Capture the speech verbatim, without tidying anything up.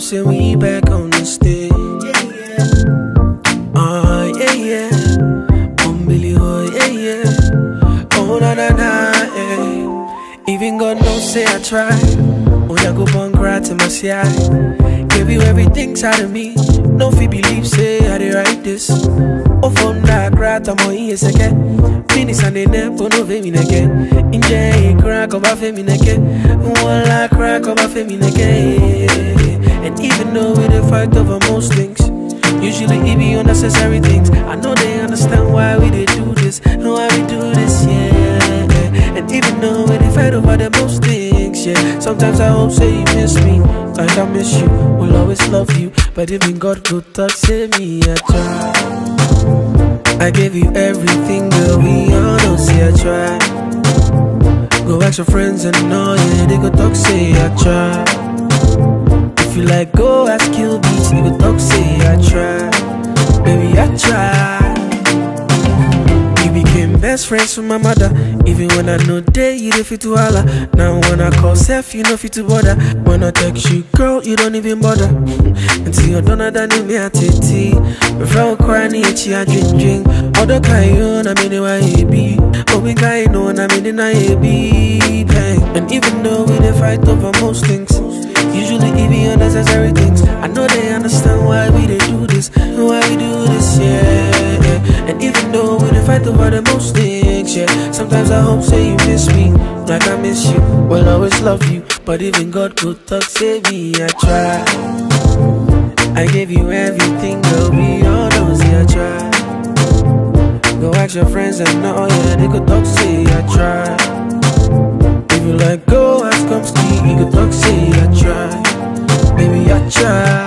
say we back on the stage. Oh yeah, yeah. One billion, oh yeah, yeah. Oh na na na, yeah. Even God knows say I try. When I go bunk right to my side, give you everything side of me. No fee believe say I did write this. Oh from that cry to my ears again. Finish and they never no fame again. In Jay crack over fame again. One like crack over fame again. And even though we dey fight over most things, usually it be unnecessary things. I know they understand why we dey do this, why we do this, yeah. And even though we dey fight over the most things, yeah. Sometimes I hope say you miss me, like I miss you. Will always love you, but even God could talk, say me I try. I gave you everything, girl, we all know, say I try. Go ask your friends and know, yeah, they go talk, say I try. If you like, go ask Kill Beats, they go talk, say I try. Baby, I try. You became best friends with my mother, even when I know day you dey fit to holla. Now when I call self, you know fit to bother. When I text you, girl, you don't even bother. Until you're done, I done me a titty. Before crying, itchy, I drink, drink. Other kind, I mean, why he be. But we got no, I mean, deny it be pain. And even though we dey fight over most things, usually it be unnecessary things. I know they understand why we dey do this, why we do this, yeah. And even though we dey fight over the most things, yeah. Sometimes I hope say you miss me, like I miss you. Will always love you, but even God could talk, say me I try. I gave you everything, girl, we all know, say I try. Go ask your friends and know, yeah, they could talk, say I try. If you like, go ask Komski, he could talk, say I try. Baby, I try.